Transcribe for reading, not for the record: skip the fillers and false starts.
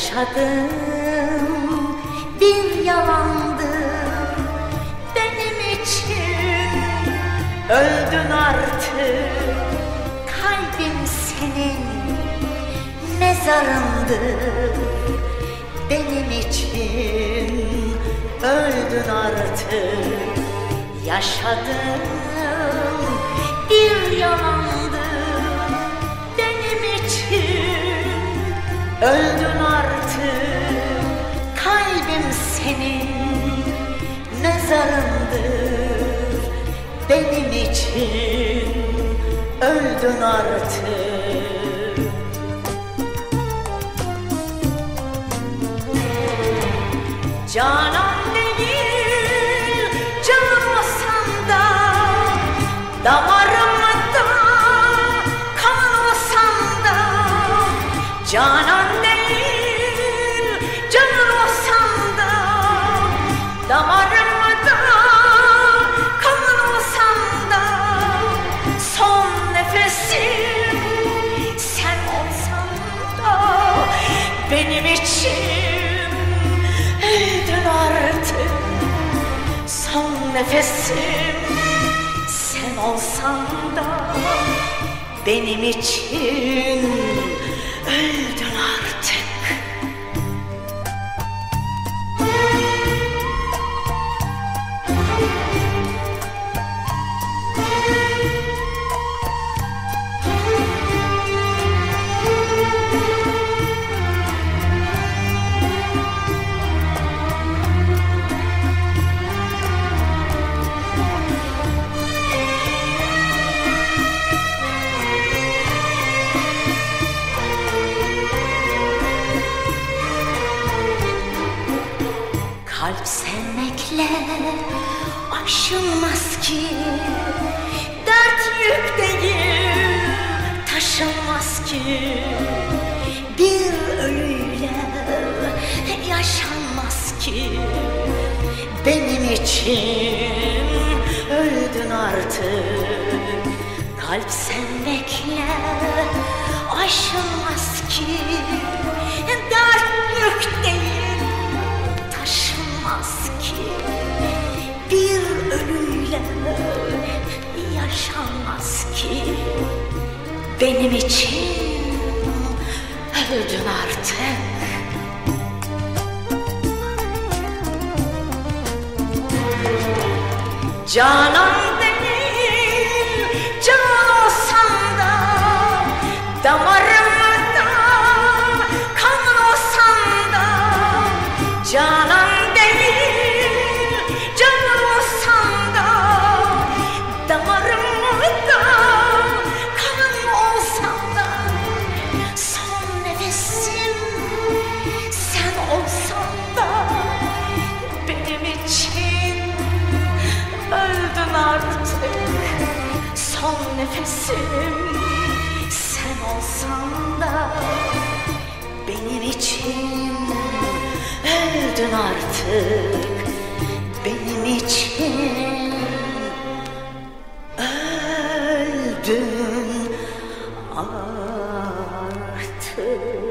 Yaşadığım bir yalandı benim için. Öldün artık, kalbim senin mezarındı benim için. Öldün artık, yaşadığım bir yalandı benim için. Öldün artık, kalbim senin mezarındır benim için. Öldün artık. Canan değil, can olsan da, damarımda kan olsan da. Canan değil, canın olsan da, damarımda kanın olsan da. Son nefesim sen olsan da benim için. Öldün artık, son nefesim sen olsan da benim için. Öldün artık. Kalp sevmekle aşılmaz ki, dert yük değil taşınmaz ki. Bir ölüyle yaşanmaz ki benim için. Öldün artık, kalp sevmekle aşılmaz ki, dert yük değil taşınmaz ki. Bir ölüyle yaşanmaz ki benim için. Öldün artık. Canan değil, can olsan da, damarımda kan olsan da. Canan değil, can olsan da, damarımda kanın olsan da. Son nefesim sen olsan da benim için. Öldün artık, son nefesim sen olsan da benim için. Öldün artık, benim için. Öldün artık.